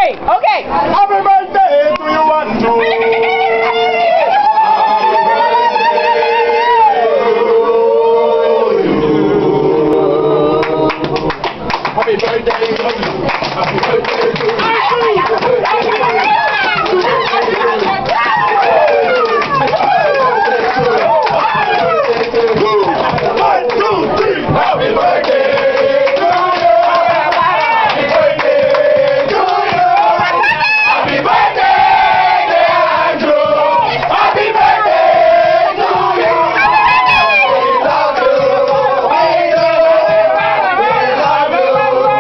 Okay, okay. Happy birthday to you and to Happy birthday to you. Happy birthday to you. One, two, three. Happy birthday to you. Happy birthday to you. Happy birthday, dear Andrew. Happy birthday to you. We love you. We love you.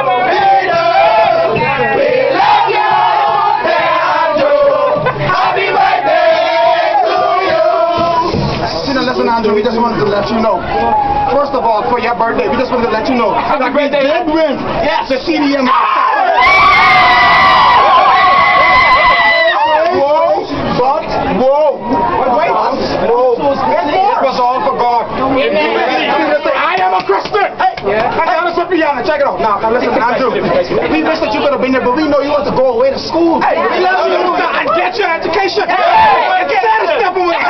We love you, dear Andrew. Happy birthday to you. Listen, Andrew, we just wanted to let you know. First of all, for your birthday, we just wanted to let you know that we did win the CDM. Whoa. It was all for God. I am a Christian. Hey, check it out. Now listen, Andrew. We wish that you could have been there, but we know you want to go away to school. Hey, we love you and get your education. And get out of stepping with us.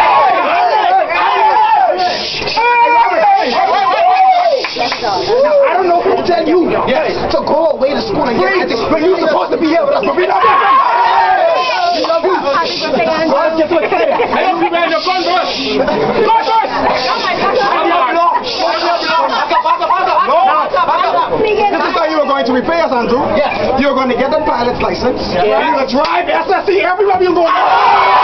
Now, I don't know who to tell you to go away to school and get education, but you're supposed to be here with us, but we love you. We love you. Let's get to it. I hope you made your gun first. Go first. This is how you were going to repay us, Andrew. Yes. You were going to get the pilot's license. You're going to drive SSC everywhere you go.